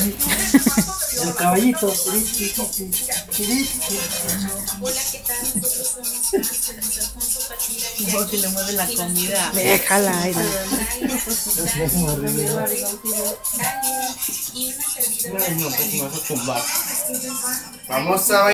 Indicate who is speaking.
Speaker 1: El caballito.
Speaker 2: No, si le mueve la comida.
Speaker 3: Déjala, Aida.
Speaker 1: No, pues me vas a tumbar. Vamos a